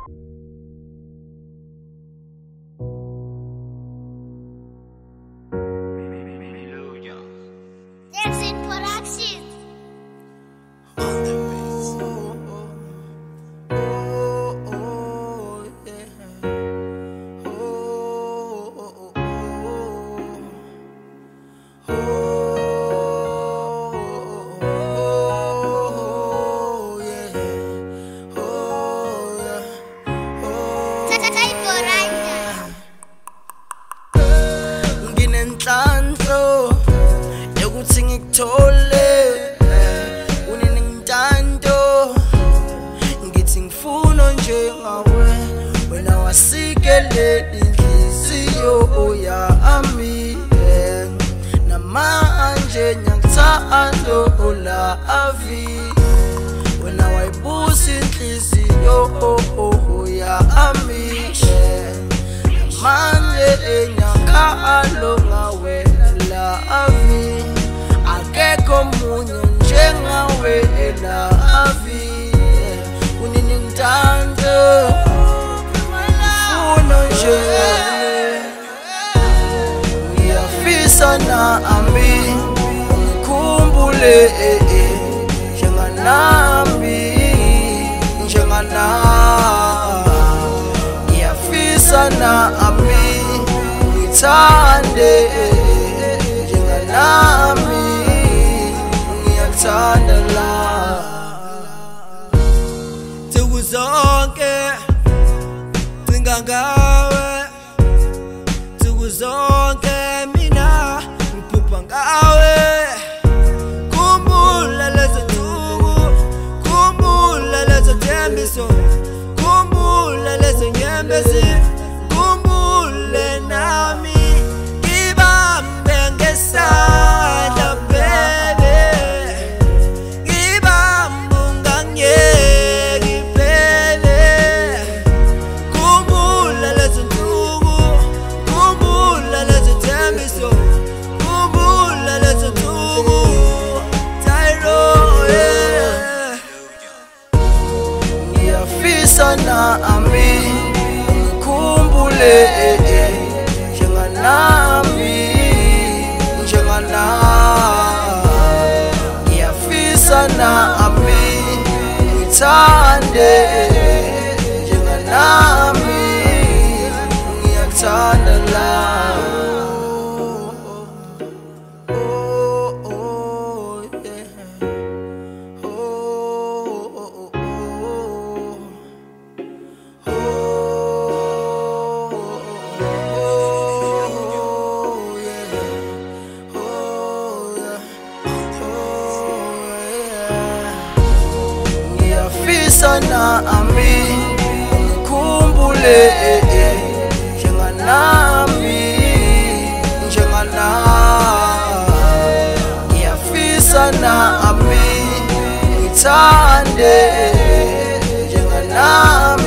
Nginenhlanhlo yokuthi ngikuthole unenintando ngithi ngifuna njengawe wena wasikele inhliziyo yami namanje ngiyakuthanda la avi wena wayibusa inhliziyo yami manje enyakalo ngawe la avi akekho munye njengawe la avi unenintando ufuna nje ngiyafisa nami ngikhumbule njenganami ngiyafisa nami ngithande njenganami ngiyakuthanda la nsuku zonke cinga ngawe nsuku zonke mina ngiphupha ngawe khumbula lezo nsuku khumbula lezo thembiso khumbula lezo nyembezi khumbule nami ngibambe ngesandla bebe ngibambe ungangiyeki phele khumbula lezo nsuku khumbula lezo thembiso khumbula lezo nsuku Tyro ngiyafisa nami ngikhumbule ngiyafisa nami ngithande njenganami ngiyakuthanda la ngiyafisa nami ngikhumbule njenganami ngiyafisa nami ngithande njenganami